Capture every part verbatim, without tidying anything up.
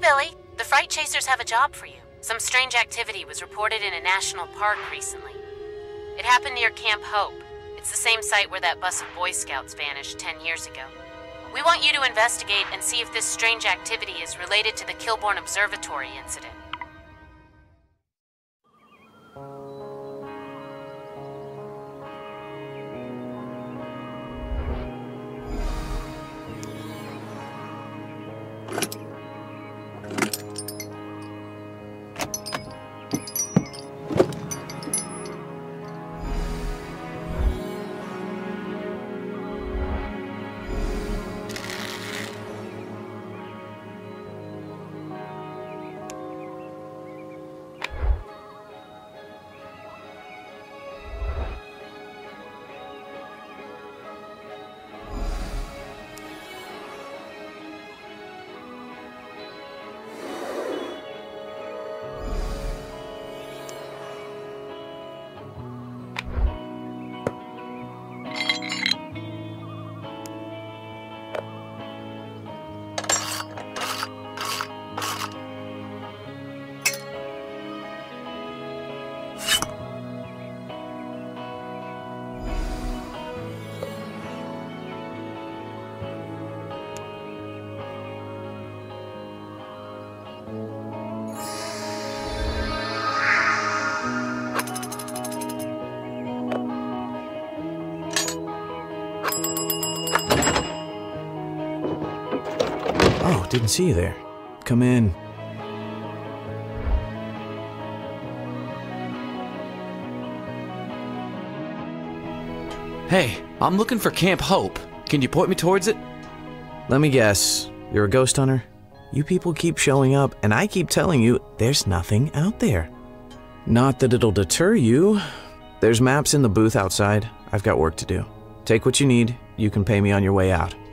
Billy, the Fright Chasers have a job for you. Some strange activity was reported in a national park recently. It happened near Camp Hope. It's the same site where that bus of Boy Scouts vanished ten years ago. We want you to investigate and see if this strange activity is related to the Kilbourn Observatory incident. Oh, didn't see you there. Come in. Hey, I'm looking for Camp Hope. Can you point me towards it? Let me guess. You're a ghost hunter? You people keep showing up, and I keep telling you there's nothing out there. Not that it'll deter you. There's maps in the booth outside. I've got work to do. Take what you need. You can pay me on your way out.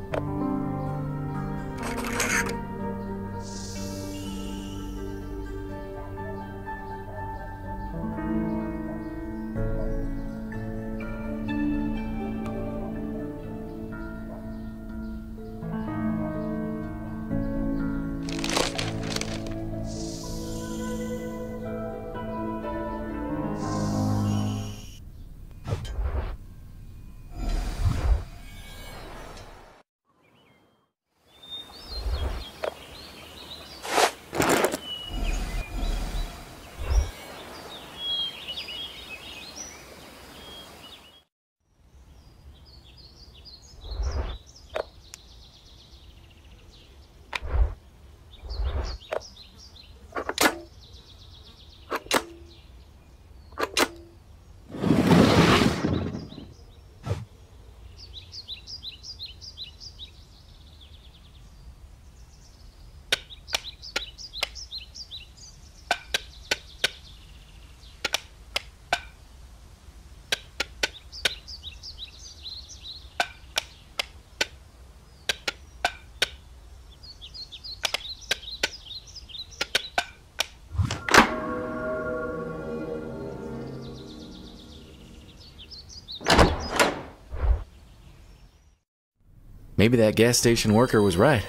Maybe that gas station worker was right.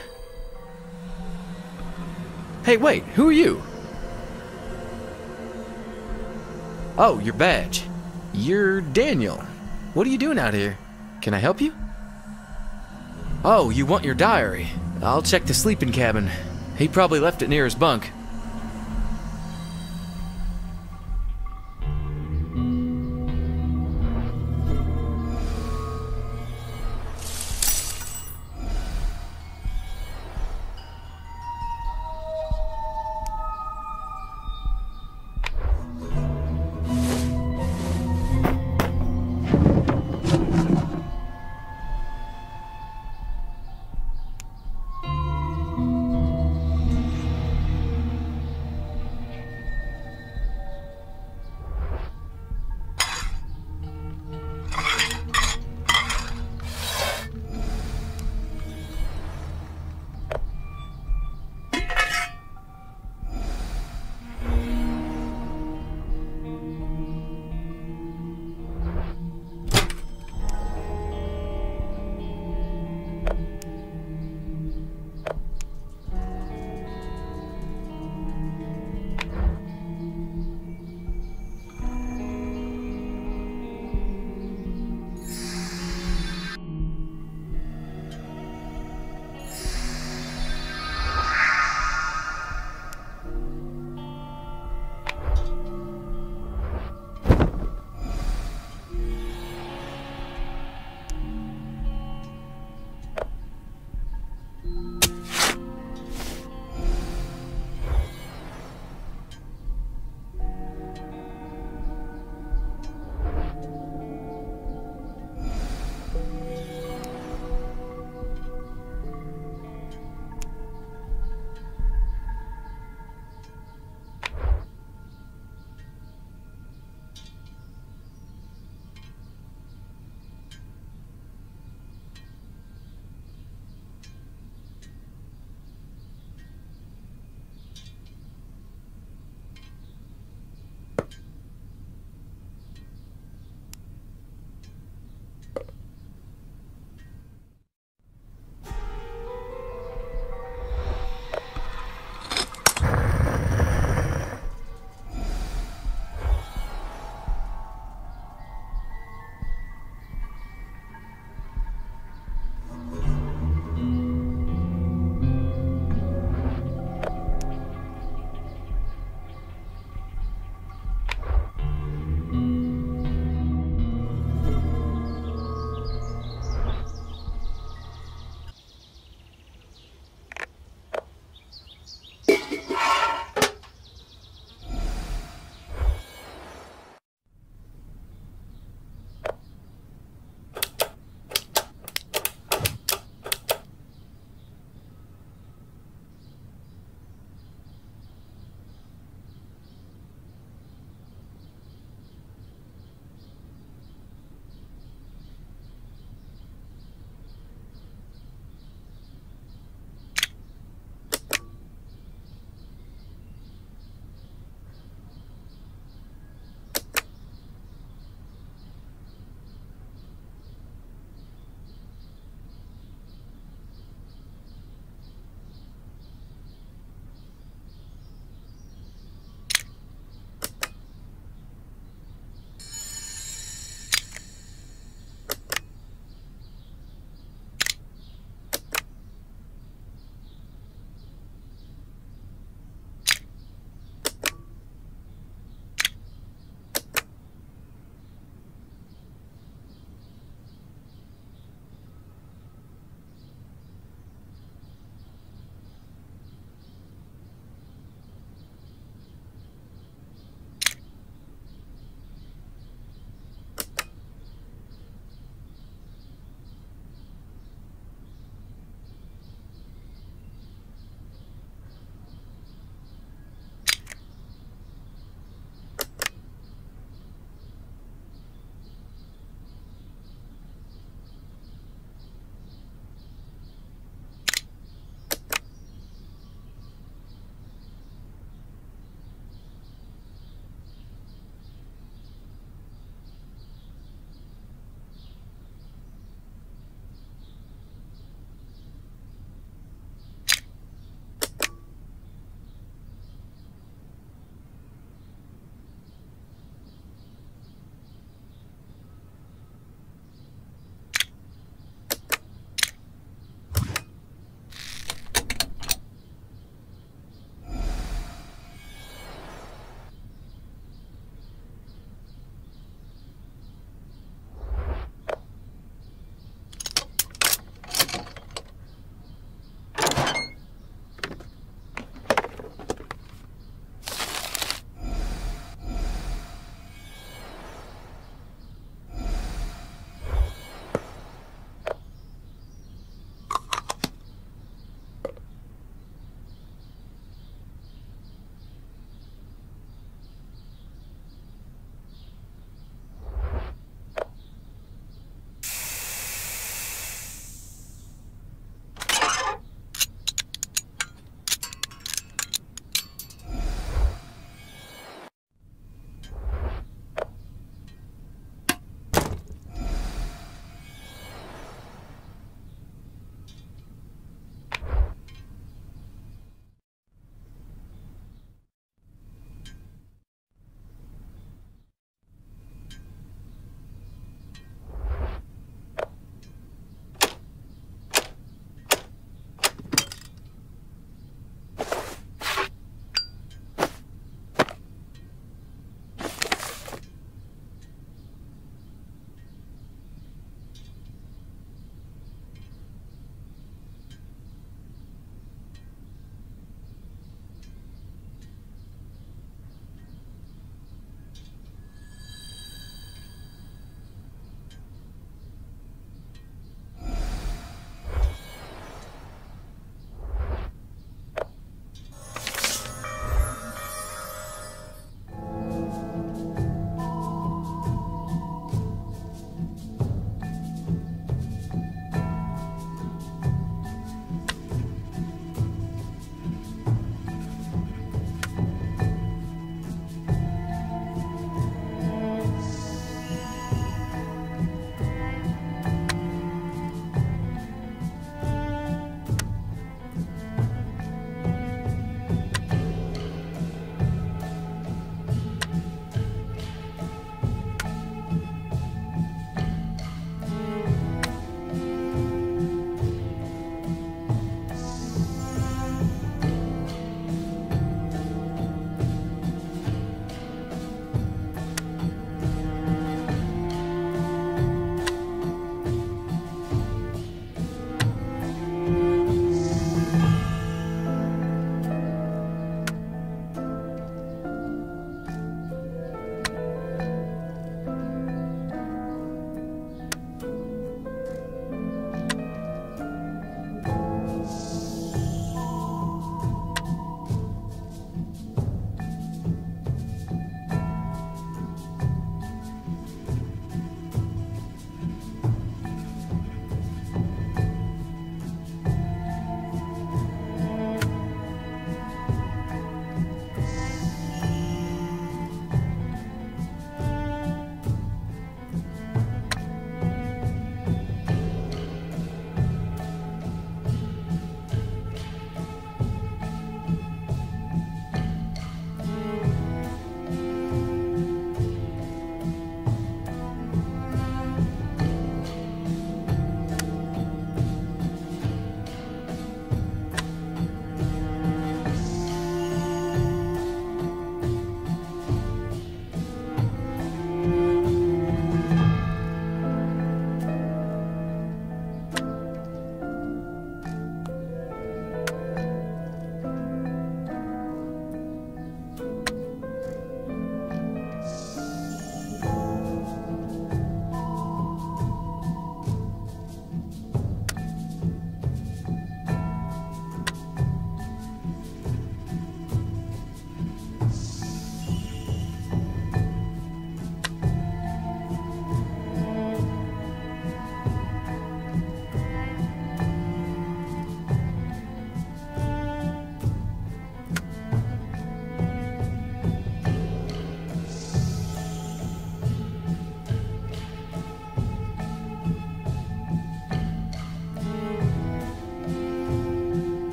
Hey, wait, who are you? Oh, your badge. You're Daniel. What are you doing out here? Can I help you? Oh, you want your diary. I'll check the sleeping cabin. He probably left it near his bunk.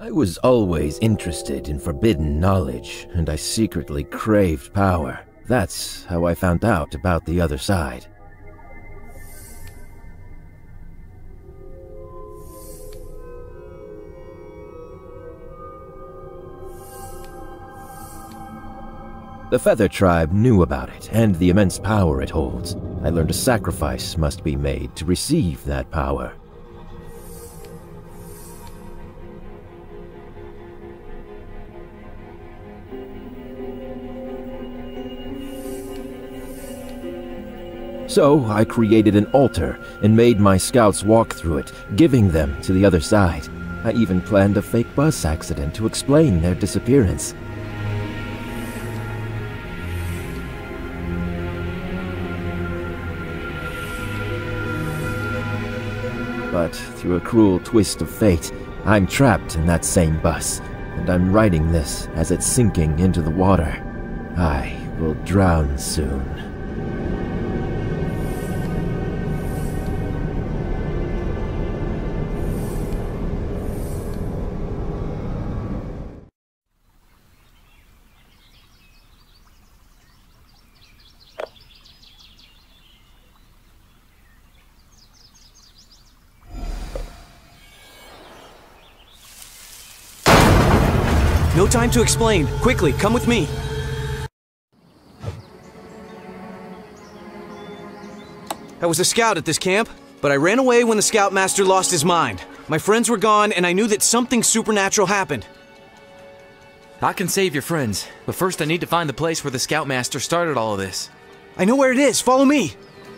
I was always interested in forbidden knowledge, and I secretly craved power. That's how I found out about the other side. The Feather Tribe knew about it and the immense power it holds. I learned a sacrifice must be made to receive that power. So I created an altar and made my scouts walk through it, giving them to the other side. I even planned a fake bus accident to explain their disappearance. But through a cruel twist of fate, I'm trapped in that same bus, and I'm writing this as it's sinking into the water. I will drown soon. No time to explain. Quickly, come with me. I was a scout at this camp, but I ran away when the scoutmaster lost his mind. My friends were gone, and I knew that something supernatural happened. I can save your friends, but first I need to find the place where the scoutmaster started all of this. I know where it is. Follow me.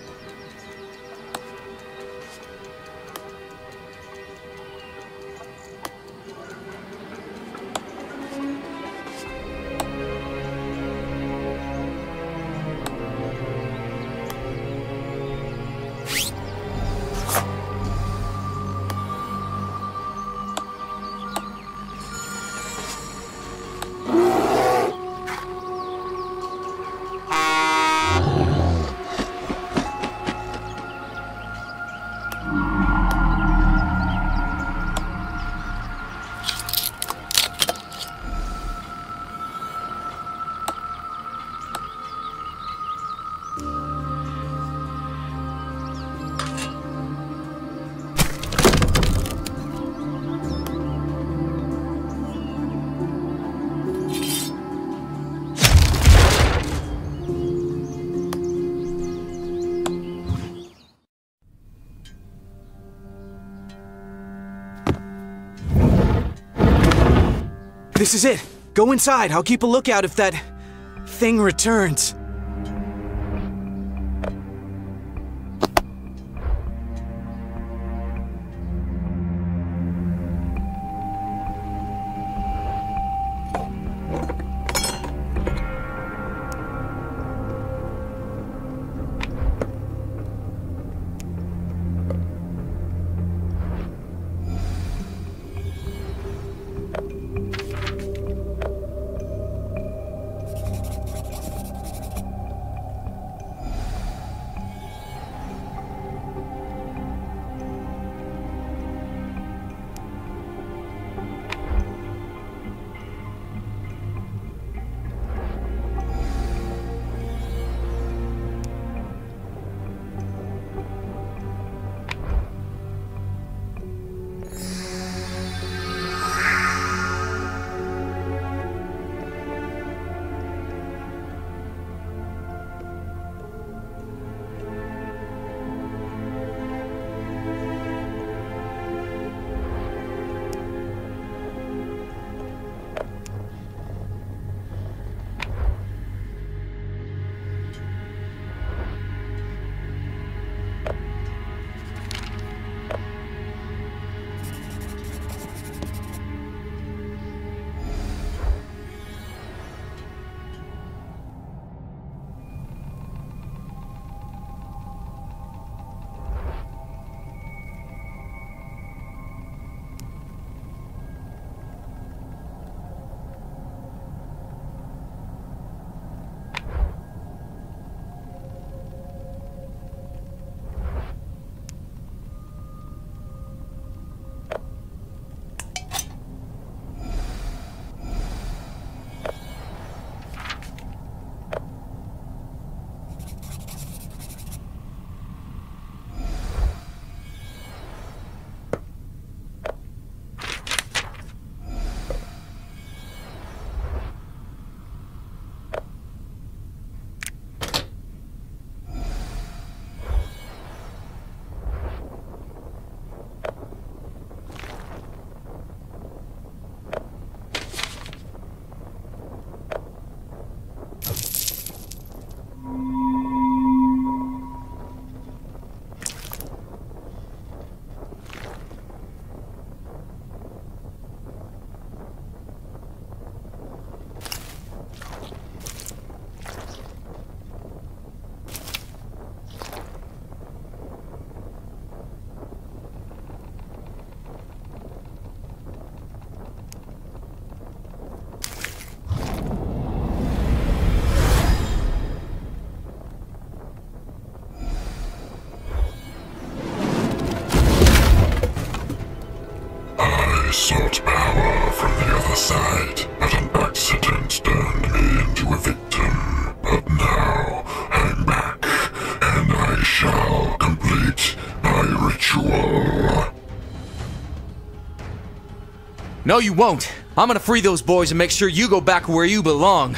This is it. Go inside. I'll keep a lookout if that thing returns. I sought power from the other side, but an accident turned me into a victim. But now, I'm back, and I shall complete my ritual. No, you won't. I'm gonna free those boys and make sure you go back where you belong.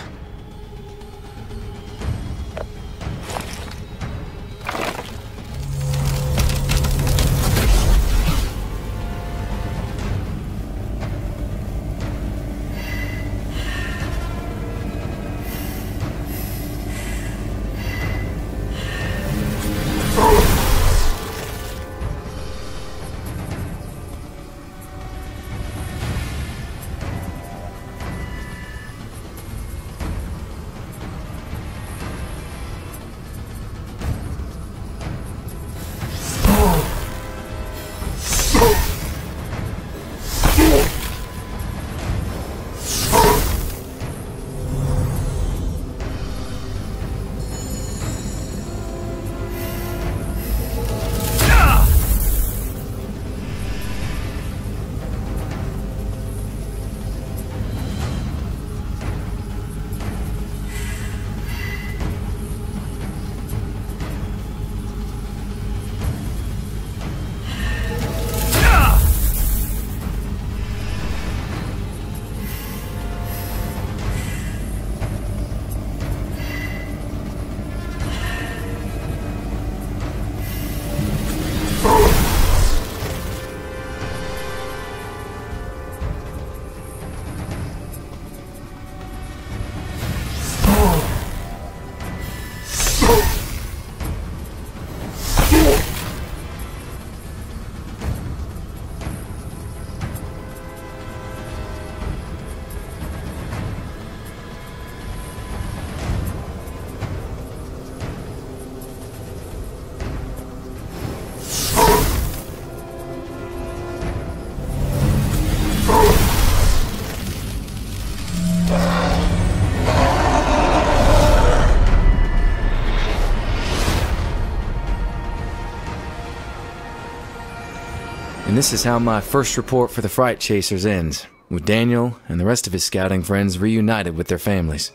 And this is how my first report for the Fright Chasers ends, with Daniel and the rest of his scouting friends reunited with their families.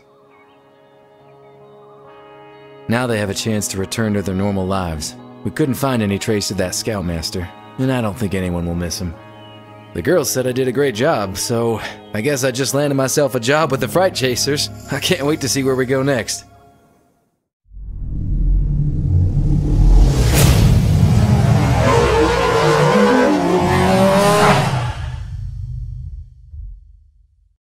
Now they have a chance to return to their normal lives. We couldn't find any trace of that scoutmaster, and I don't think anyone will miss him. The girls said I did a great job, so I guess I just landed myself a job with the Fright Chasers. I can't wait to see where we go next.